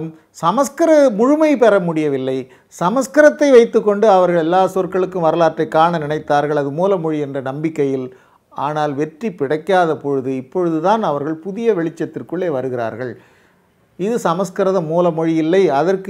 முழுமை பெற முடியவில்லை. சமஸ்கிருதத்தை வைத்துக்கொண்டு அவர்கள் எல்லா சொற்களுக்கும் வரலாற்றை காண நினைத்தார்கள், அது மூலமொழி என்ற நம்பிக்கையில். ஆனால் வெற்றி கிடைக்காத பொழுது இப்பொழுதுதான் அவர்கள் புதிய வெளிச்சத்திற்குள்ளே வருகிறார்கள். இது சமஸ்கிருத மூலமொழி இல்லை, அதற்கு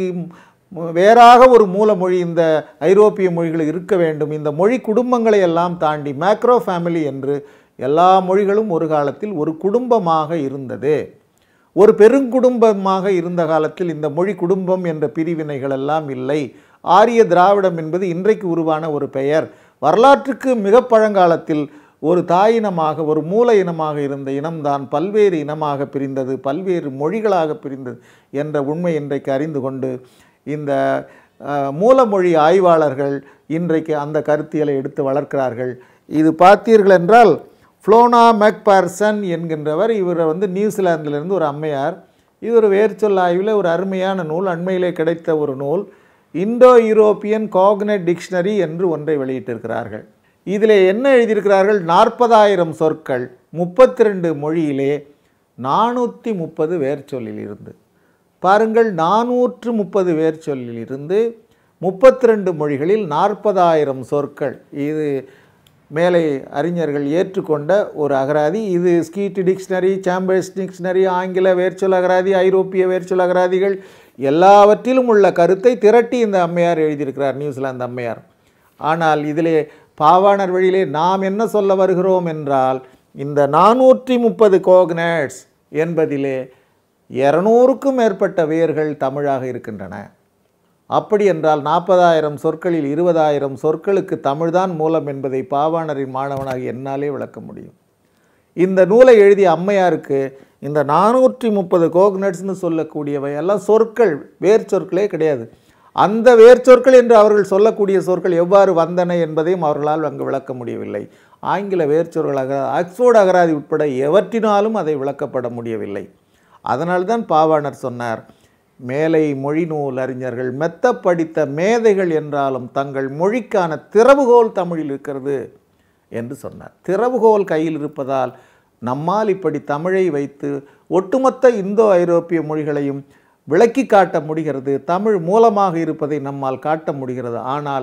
வேறாக ஒரு மூலமொழி இந்த ஐரோப்பிய மொழிகள் இருக்க வேண்டும். இந்த மொழி குடும்பங்களை எல்லாம் தாண்டி மேக்ரோ ஃபேமிலி என்று எல்லா மொழிகளும் ஒரு காலத்தில் ஒரு குடும்பமாக இருந்தது. ஒரு பெருங்குடும்பமாக இருந்த காலத்தில் இந்த மொழி குடும்பம் என்ற பிரிவினைகள் எல்லாம் இல்லை. ஆரிய திராவிடம் என்பது இன்றைக்கு உருவான ஒரு பெயர். வரலாற்றுக்கு மிக பழங்காலத்தில் ஒரு தாயினமாக, ஒரு மூல இனமாக இருந்த இனம்தான் பல்வேறு இனமாக பிரிந்தது, பல்வேறு மொழிகளாக பிரிந்தது என்ற உண்மை இன்றைக்கு அறிந்து கொண்டு இந்த மூலமொழி ஆய்வாளர்கள் இன்றைக்கு அந்த கருத்தியலை எடுத்து வளர்க்கிறார்கள். இது பார்த்தீர்கள் என்றால் ஃப்ளோனா மெக்பார்சன் என்கின்றவர், இவர் நியூசிலாந்திலிருந்து ஒரு அம்மையார். இது ஒரு வேர்ச்சொல் ஆய்வில் ஒரு அருமையான நூல், அண்மையிலே கிடைத்த ஒரு நூல். இந்தோ யூரோப்பியன் காக்னட் டிக்ஷனரி என்று ஒன்றை வெளியிட்டிருக்கிறார்கள். இதில் என்ன எழுதியிருக்கிறார்கள்? 40,000 சொற்கள் 32 மொழியிலே 430 வேர்ச்சொல்லில் இருந்து. பாருங்கள், 430 வேர்ச்சொல்லில் இருந்து 32 மொழிகளில் 40,000 சொற்கள். இது மேலை அறிஞர்கள் ஏற்றுக்கொண்ட ஒரு அகராதி. இது ஸ்கீட் டிக்ஷனரி, சாம்பர்ஸ் டிக்ஷனரி, ஆங்கில வேர்ச்சொல் அகராதி, ஐரோப்பிய வேர்ச்சொல் அகராதிகள் எல்லாவற்றிலும் உள்ள கருத்தை திரட்டி இந்த அம்மையார் எழுதியிருக்கிறார், நியூசிலாந்து அம்மையார். ஆனால் இதிலே பாவாணர் வழியிலே நாம் என்ன சொல்ல வருகிறோம் என்றால், இந்த 430 கோக்னட்ஸ் என்பதிலே 200க்கும் மேற்பட்ட வேர்கள் தமிழாக இருக்கின்றன. அப்படி என்றால் 40,000 சொற்களில் 20,000 சொற்களுக்கு தமிழ்தான் மூலம் என்பதை பாவாணரின் மாணவனாக என்னாலே விளக்க முடியும். இந்த நூலை எழுதிய அம்மையாருக்கு இந்த 430 கோகனட்ஸ்னு சொல்லக்கூடியவை எல்லாம் சொற்கள், வேர் சொற்களே கிடையாது. அந்த வேர் சொற்கள் என்று அவர்கள் சொல்லக்கூடிய சொற்கள் எவ்வாறு வந்தன என்பதையும் அவர்களால் அங்கு விளக்க முடியவில்லை. ஆங்கில வேர் சொற்களாக ஆக்ஸ்போர்ட் அகராதி உட்பட எவற்றினாலும் அதை விளக்கப்பட முடியவில்லை. அதனால்தான் பாவாணர் சொன்னார், மேலை மொழி நூல் அறிஞர்கள் மெத்த படித்த மேதைகள் என்றாலும் தங்கள் மொழிக்கான திறவுகோல் தமிழில் இருக்கிறது என்று சொன்னார். திறவுகோல் கையில் இருப்பதால் நம்மால் இப்படி தமிழை வைத்து ஒட்டுமொத்த இந்தோ ஐரோப்பிய மொழிகளையும் விளக்கி காட்ட முடிகிறது. தமிழ் மூலமாக இருப்பதை நம்மால் காட்ட முடிகிறது. ஆனால்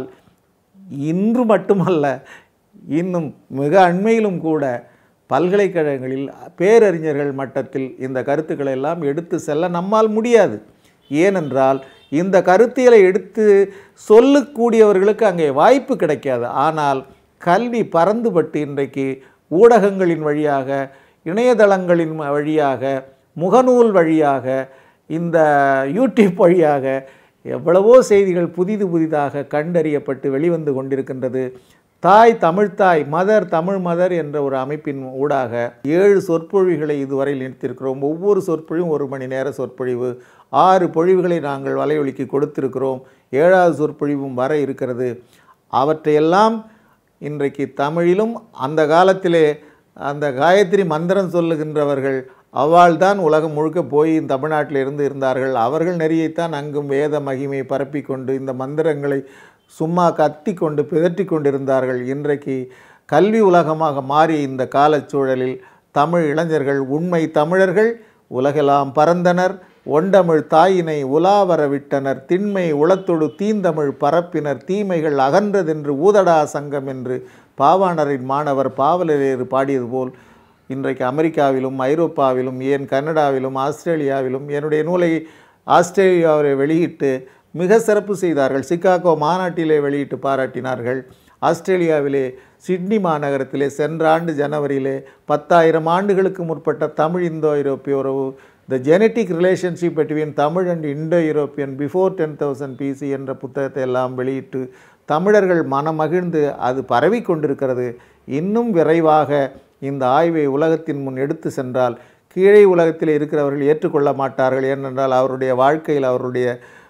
இன்று மட்டுமல்ல, இன்னும் மிக அண்மையிலும் கூட பல்கலைக்கழகங்களில் பேரறிஞர்கள் மட்டத்தில் இந்த கருத்துக்களை எல்லாம் எடுத்து செல்ல நம்மால் முடியாது. ஏனென்றால் இந்த கருத்தியலை எடுத்து சொல்லக்கூடியவர்களுக்கு அங்கே வாய்ப்பு கிடைக்காது. ஆனால் கல்வி பரந்துபட்டு இன்றைக்கு ஊடகங்களின் வழியாக, இணையதளங்களின் வழியாக, முகநூல் வழியாக, இந்த யூடியூப் வழியாக எவ்வளவோ செய்திகள் புதிதாக கண்டறியப்பட்டு வெளிவந்து கொண்டிருக்கின்றது. தாய் தமிழ்த்தாய், மதர் தமிழ் மதர் என்ற ஒரு அமைப்பின் ஊடாக 7 சொற்பொழிவுகளை இதுவரை நிறுத்தியிருக்கிறோம். ஒவ்வொரு சொற்பொழிவும் 1 மணி நேர சொற்பொழிவு. 6 பொழிவுகளை நாங்கள் வலையொலிக்கு கொடுத்திருக்கிறோம். 7வது சொற்பொழிவும் வர இருக்கிறது. அவற்றையெல்லாம் இன்றைக்கு தமிழிலும், அந்த காலத்திலே அந்த காயத்ரி மந்திரம் சொல்லுகின்றவர்கள் அவ்வாள்தான் உலகம் முழுக்க போய் தமிழ்நாட்டில் இருந்தார்கள். அவர்கள் நெறியைத்தான் அங்கும் வேத மகிமை பரப்பி கொண்டு இந்த மந்திரங்களை சும்மா கத்தி கொண்டு பிதற்றி கொண்டிருந்தார்கள். இன்றைக்கு கல்வி உலகமாக மாறிய இந்த காலச்சூழலில் தமிழ் இளைஞர்கள் உண்மை தமிழர்கள் உலகெல்லாம் பரந்தனர். ஒண்டமிழ் தாயினை உலாவர விட்டனர். திண்மை உளத்தொடு தீந்தமிழ் பரப்பினர். தீமைகள் அகன்றதென்று ஊதடா சங்கம் என்று பாவாணரின் மாணவர் பாவலரேறு பாடியது போல் இன்றைக்கு அமெரிக்காவிலும், ஐரோப்பாவிலும், ஏன் கனடாவிலும், ஆஸ்திரேலியாவிலும் என்னுடைய நூலை ஆஸ்திரேலியாவில் வெளியிட்டு மிக சிறப்பு செய்தார்கள். சிகாகோ மாநாட்டிலே வெளியிட்டு பாராட்டினார்கள். ஆஸ்திரேலியாவிலே சிட்னி மாநகரத்திலே சென்ற ஆண்டு ஜனவரியிலே 10,000 ஆண்டுகளுக்கு முற்பட்ட தமிழ் இந்தோ ஐரோப்பிய உறவு, the genetic relationship between Tamil and Indo European before 10,000 BC என்ற புத்தகத்தை எல்லாம் வெளியிட்டு தமிழர்கள் மனமகிழ்ந்து அது பரவி கொண்டிருக்கிறது. இன்னும் விரைவாக இந்த ஆய்வை உலகத்தின் முன் எடுத்து சென்றால் கீழே உலகத்தில் இருக்கிறவர்கள் ஏற்றுக்கொள்ள மாட்டார்கள். ஏனென்றால் அவருடைய வாழ்க்கையில் அவருடைய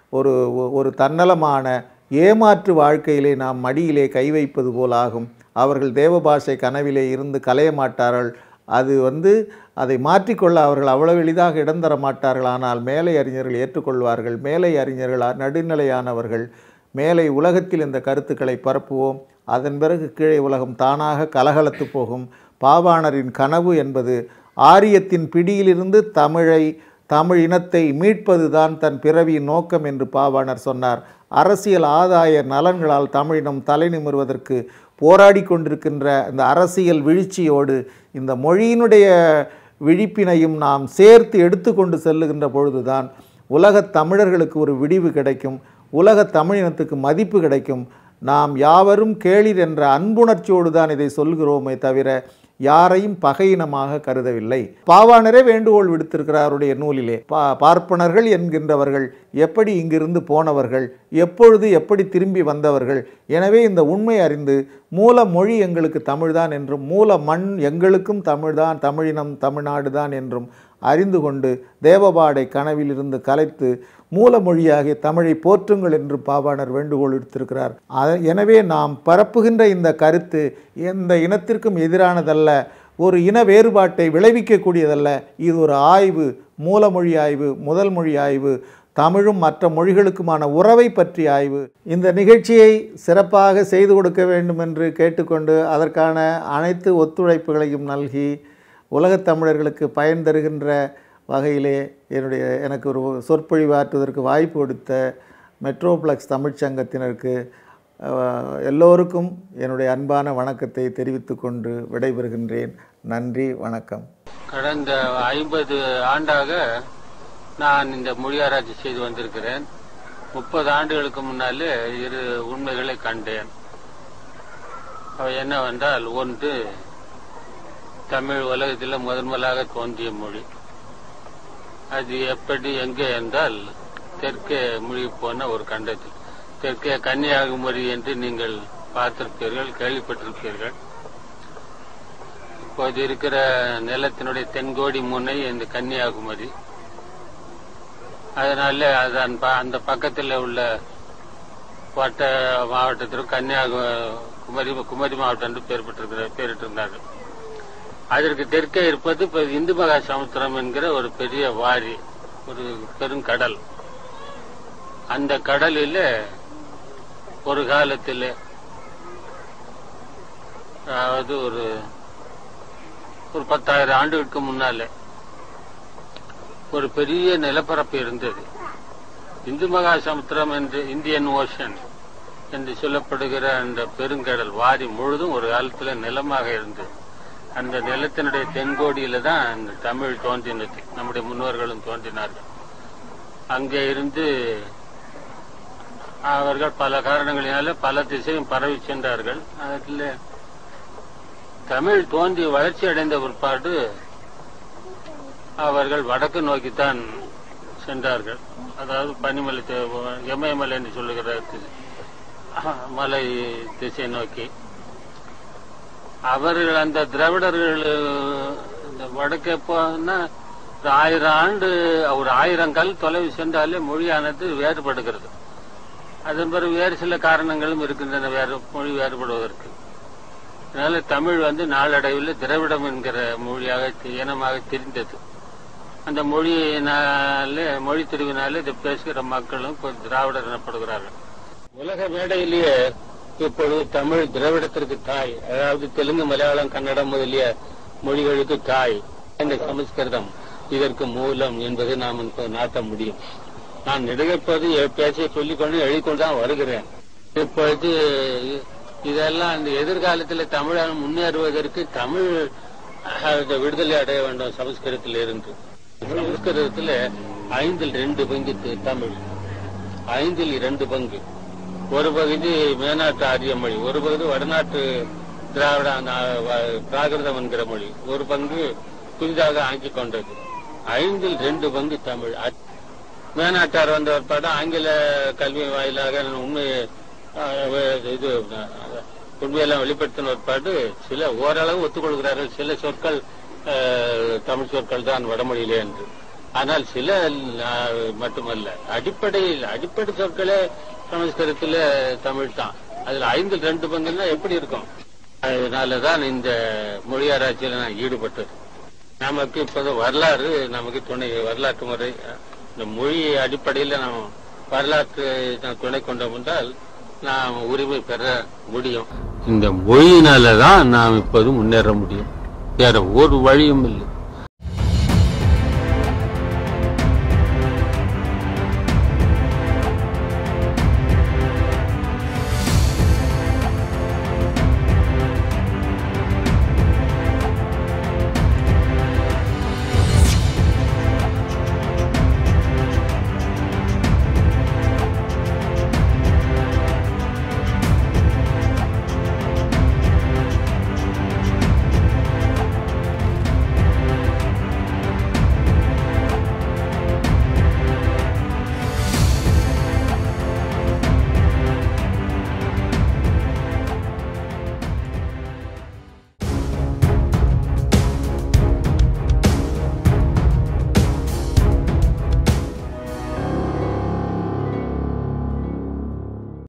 ஒரு தன்னலமான ஏமாற்று வாழ்க்கையிலே நாம் மடியிலே கை வைப்பது போல் ஆகும். அவர்கள் தேவபாஷை கனவிலே இருந்து கலைய மாட்டார்கள். அதை மாற்றிக்கொள்ள அவர்கள் அவ்வளவு எளிதாக இடம் தர மாட்டார்கள். ஆனால் மேலை அறிஞர்கள் ஏற்றுக்கொள்வார்கள். மேலை அறிஞர்கள் நடுநிலையானவர்கள். மேலை உலகத்தில் இந்த கருத்துக்களை பரப்புவோம். அதன் பிறகு கீழே உலகம் தானாக கலகலத்து போகும். பாவாணரின் கனவு என்பது ஆரியத்தின் பிடியிலிருந்து தமிழ் இனத்தை மீட்பதுதான் தன் பிறவியின் நோக்கம் என்று பாவாணர் சொன்னார். அரசியல் ஆதாய நலன்களால் தமிழினம் தலை நிமிர்வதற்கு போராடி கொண்டிருக்கின்ற இந்த அரசியல் வீழ்ச்சியோடு இந்த மொழியினுடைய விழிப்பினையும் நாம் சேர்த்து எடுத்துக்கொண்டு செல்லுகின்ற பொழுதுதான் உலகத் தமிழர்களுக்கு ஒரு விடிவு கிடைக்கும். உலகத் தமிழினத்துக்கு மதிப்பு கிடைக்கும். நாம் யாவரும் கேளீர் என்ற அன்புணர்ச்சியோடு தான் இதை சொல்கிறோமே தவிர யாரையும் பகையினமாக கருதவில்லை. பாவாணரே வேண்டுகோள் விடுத்திருக்கிறார் அவருடைய நூலிலே. பார்ப்பனர்கள் என்கின்றவர்கள் எப்படி இங்கிருந்து போனவர்கள், எப்பொழுது எப்படி திரும்பி வந்தவர்கள். எனவே இந்த உண்மை அறிந்து மூல மொழி எங்களுக்கு தமிழ்தான் என்றும் மூல மண் எங்களுக்கும் தமிழ்தான், தமிழினம் தமிழ்நாடு தான் என்றும் அறிந்து கொண்டு தேவபாடை கனவிலிருந்து கலைத்து மூல மொழியாகிய தமிழை போற்றுங்கள் என்று பாவாணர் வேண்டுகோள் விடுத்திருக்கிறார். எனவே நாம் பரப்புகின்ற இந்த கருத்து எந்த இனத்திற்கும் எதிரானதல்ல, ஒரு இன வேறுபாட்டை விளைவிக்கக்கூடியதல்ல. இது ஒரு ஆய்வு, மூலமொழி ஆய்வு, முதல் மொழி ஆய்வு, தமிழும் மற்ற மொழிகளுக்குமான உறவை பற்றிய ஆய்வு. இந்த நிகழ்ச்சியை சிறப்பாக செய்து கொடுக்க வேண்டும் என்று கேட்டுக்கொண்டு அதற்கான அனைத்து ஒத்துழைப்புகளையும் நல்கி உலகத் தமிழர்களுக்கு பயன் தருகின்ற வகையிலே எனக்கு ஒரு சொற்பொழிவாற்றுவதற்கு வாய்ப்பு கொடுத்த மெட்ரோப்ளக்ஸ் தமிழ்ச்சங்கத்தினருக்கு எல்லோருக்கும் என்னுடைய அன்பான வணக்கத்தை தெரிவித்து கொண்டு விடைபெறுகின்றேன். நன்றி, வணக்கம். கடந்த 50 ஆண்டாக நான் இந்த மொழி ஆராய்ச்சி செய்து வந்திருக்கிறேன். 30 ஆண்டுகளுக்கு முன்னாலே 2 உண்மைகளை கண்டேன். அவை என்னவென்றால், ஒன்று, தமிழ் உலகத்தில் முதன்முதலாக தோன்றிய மொழி. அது எப்படி எங்கே என்றால் தெற்கே மூழ்கி போன ஒரு கண்டத்தில், தெற்கே கன்னியாகுமரி என்று நீங்கள் பார்த்திருப்பீர்கள், கேள்விப்பட்டிருப்பீர்கள். இப்போது இருக்கிற நிலத்தினுடைய தென்கோடி முனை இந்த கன்னியாகுமரி. அதனால அந்த பக்கத்தில் உள்ள வட்ட மாவட்டத்திற்கு குமரி மாவட்டம் என்று பெயரிட்டிருந்தார்கள். அதற்கு தெற்கே இருப்பது இப்ப இந்து மகா சமுத்திரம் என்கிற ஒரு பெரிய வாரி, ஒரு பெருங்கடல். அந்த கடலில் ஒரு காலத்தில், அதாவது ஒரு 10,000 ஆண்டுகளுக்கு முன்னாலே ஒரு பெரிய நிலப்பரப்பு இருந்தது. இந்து மகா சமுத்திரம் என்று, இந்தியன் ஓஷன் என்று சொல்லப்படுகிற அந்த பெருங்கடல் வாரி முழுதும் ஒரு காலத்தில் நிலமாக இருந்தது. அந்த நிலத்தினுடைய தென்கோடியில தான் அந்த தமிழ் தோன்றினது. நம்முடைய முன்னோர்களும் தோன்றினார்கள். அங்கே இருந்து அவர்கள் பல காரணங்களினால பல திசையும் பரவி சென்றார்கள். அதில் தமிழ் தோன்றி வளர்ச்சி அடைந்த பிற்பாடு அவர்கள் வடக்கு நோக்கித்தான் சென்றார்கள். அதாவது பனிமலை, இமயமலை என்று சொல்லுகிற மலை திசை நோக்கி. அவர்கள் அந்த திராவிடர்கள் வடக்கே போனா 1000 ஆண்டு, ஒரு 1000 கல் தொலைவு சென்றாலே மொழியானது வேறுபடுகிறது. அதன் பிறகு வேறு சில காரணங்களும் இருக்கின்றன மொழி வேறுபடுவதற்கு. அதனால தமிழ் நாளடைவில் திராவிடம் என்கிற மொழியாக, இனமாக தெரிந்தது. அந்த மொழி தெரிவினாலே இதை பேசுகிற மக்களும் திராவிடர் எனப்படுகிறார்கள். உலக மேடையிலேயே இப்பொழுது தமிழ் திராவிடத்திற்கு தாய், அதாவது தெலுங்கு, மலையாளம், கன்னடம் முதலிய மொழிகளுக்கு தாய். இந்த சமஸ்கிருதம் இதற்கு மூலம் என்பதை நாம் நாட்ட முடியும். நான் நெடுகப்போது பேச்சை சொல்லிக்கொண்டு எழுதிக்கொண்டுதான் வருகிறேன். இப்பொழுது இதெல்லாம் இந்த எதிர்காலத்தில் தமிழால் முன்னேறுவதற்கு தமிழ் விடுதலை அடைய வேண்டும். சமஸ்கிருதத்தில் இருந்து, சமஸ்கிருதத்தில் 5/2 பங்கு தமிழ், 5/2 பங்கு. ஒரு பகுதி மேனாட்டு ஆரிய மொழி, ஒரு பகுதி வடநாட்டு திராவிட பிராகிருதம் என்கிற மொழி, ஒரு பங்கு புதிதாக ஆக்கிக் கொண்டது. 5/2 பங்கு தமிழ். மேனாட்டார் வந்த பிற்பாடு ஆங்கில கல்வி வாயிலாக உண்மையெல்லாம் வெளிப்படுத்தின பிற்பாடு சில ஓரளவு ஒத்துக்கொள்கிறார்கள். சில சொற்கள் தமிழ் சொற்கள் தான் வடமொழியிலே என்று. ஆனால் சில மட்டுமல்ல, அடிப்படை சொற்களே சமஸ்கிருதத்தில் தமிழ் தான். அதுல 5/2 பங்குன்னா எப்படி இருக்கும்? அதனாலதான் இந்த மொழி ஆராய்ச்சியில நான் ஈடுபட்டது. நமக்கு இப்போது வரலாறு நமக்கு துணை, வரலாற்று முறை, இந்த மொழி அடிப்படையில் நாம் வரலாற்று துணை கொண்டோம் என்றால் நாம் உரிமை பெற முடியும். இந்த மொழியினாலதான் நாம் இப்போது முன்னேற முடியும். வேற ஒரு வழியும் இல்லை.